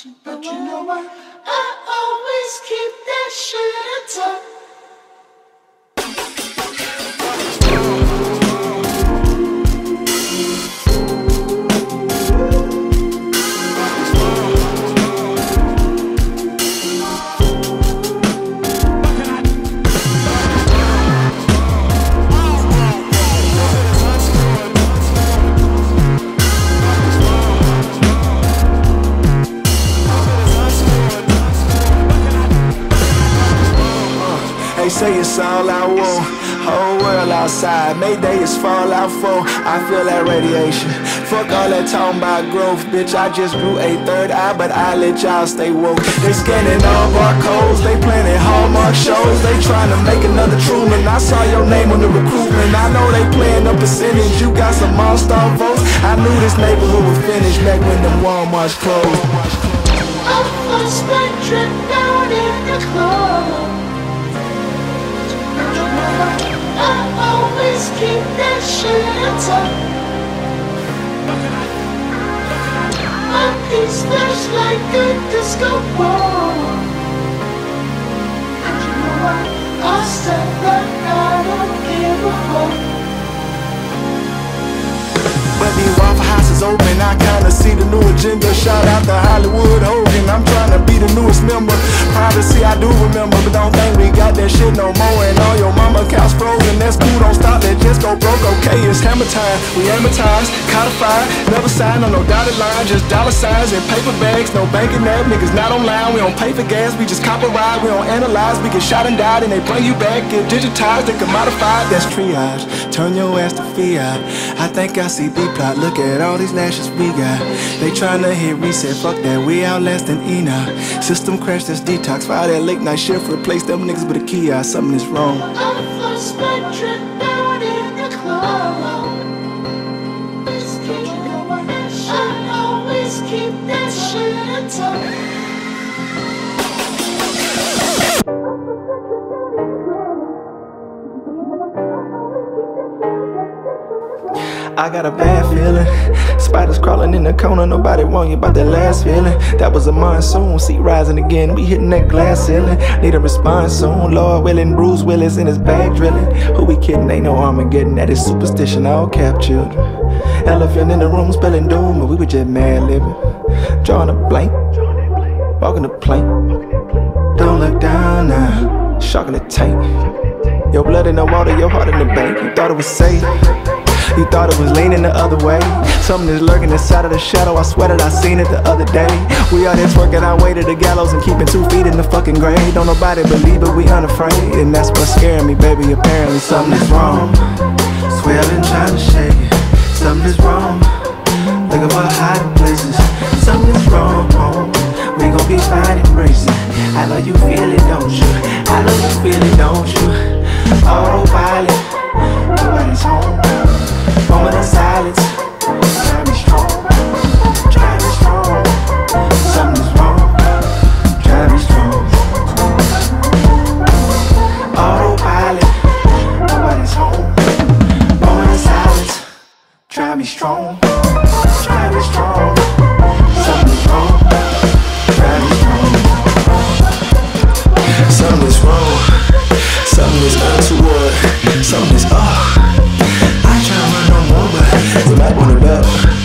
But you know what? I always keep that shit tucked. They say it's all I want, whole world outside, Mayday is fallout 4. I feel that radiation, fuck all that talking about growth. Bitch, I just grew a third eye, but I let y'all stay woke. They scanning all barcodes, they planning Hallmark shows. They trying to make another Truman. I saw your name on the recruitment. I know they playing a percentage, you got some all-star votes. I knew this neighborhood would finish back when them Walmarts closed. I first my trip down in the club. I always keep that shit tucked. My piece flash like a disco ball. And you know what? I'll step back, I don't give a fuck. But these Waffle Houses open, I kinda see the new agenda. Shout out to Hollywood Hogan, I'm trying to be the newest member. Privacy I do remember, but don't think we got that shit no more. And all your mama couch frozen, that's cool, don't stop, that just go broke. Okay, it's hammer time, we amortize, codified, never sign on no dotted line, just dollar signs and paper bags, no banking app, niggas not online. We don't pay for gas, we just cop a ride, we don't analyze, we get shot and died, and they bring you back, get digitized and commodified. That's triage, turn your ass to fiat. I think I see B-plot, look at all these lashes we got. They tryna hit reset, fuck that, we outlasting Enoch. System crash, that's detox, fire that late night shift, replace them niggas with a kiosk, something is wrong. I first my trip down in the club. I always keep that shit tucked. I got a bad feeling, spiders crawling in the corner, nobody warned you about that last feeling. That was a monsoon, sea rising again, we hitting that glass ceiling. Need a response soon, Lord willing, Bruce Willis in his bag drilling. Who we kidding, ain't no Armageddon, that is superstition, all cap children. Elephant in the room spelling doom, but we were just mad living. Drawing a blank, walking the plank. Don't look down now, sharking the tank. Your blood in the water, your heart in the bank. You thought it was safe, you thought it was leaning the other way. Something is lurking inside of the shadow, I swear that I seen it the other day. We out there twerking our way to the gallows and keeping 2 feet in the fucking grave. Don't nobody believe it, we unafraid, and that's what's scaring me, baby. Apparently something is wrong. Swear I've been trying to shake it. Something is wrong, looking for hiding places. Something is wrong, we gon' be fine, embrace it. I know you feel it, don't you? I know you feel it, don't you? Autopilot, nobody's home. Moment of silence, drive me strong, drive me strong. Something's wrong, drive me strong. Autopilot, nobody's home. Moment of silence, drive me strong, drive me strong. Something's wrong, drive me strong. Something's wrong, something is untoward, something is I try to run no more, but we might want to go.